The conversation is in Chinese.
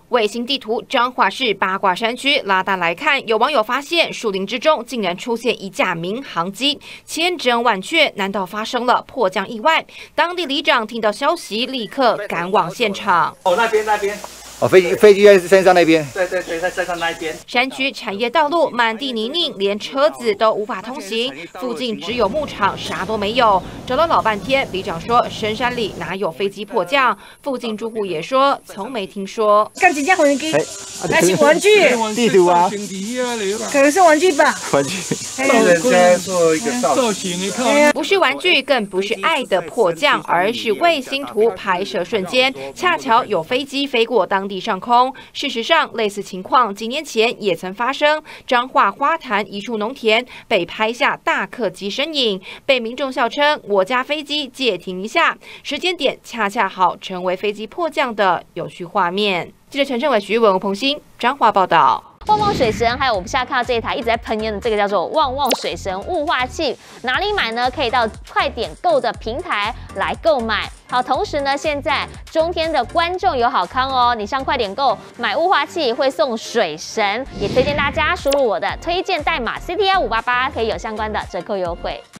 卫星地图彰化市八卦山区拉大来看，有网友发现树林之中竟然出现一架民航机，千真万确，难道发生了迫降意外？当地里长听到消息，立刻赶往现场。 那边。 哦，飞机在山上那边。 对，在山上那一边。 山区产业道路满地泥泞，连车子都无法通行。附近只有牧场，啥都没有。找了老半天，里长说深山里哪有飞机迫降？附近住户也说从没听说。 看几架飞机，那是玩具。 地图啊， 可能是玩具吧。 玩具。 人家做一个造型，你看。 不是玩具，更不是爱的迫降，而是卫星图拍摄瞬间，恰巧有飞机飞过当地上空。事实上，类似情况几年前也曾发生。彰化花坛一处农田被拍下大客机身影，被民众笑称“我家飞机借停一下”，时间点恰恰好成为飞机迫降的有趣画面。记者陈胜伟、徐文、吴鹏兴，彰化报道。 旺旺水神，还有我们现在看到这一台一直在喷烟的这个叫做旺旺水神雾化器，哪里买呢？可以到快点购的平台来购买。好，同时呢，现在中天的观众有好康哦，你上快点购买雾化器会送水神，也推荐大家输入我的推荐代码 CTI588，可以有相关的折扣优惠。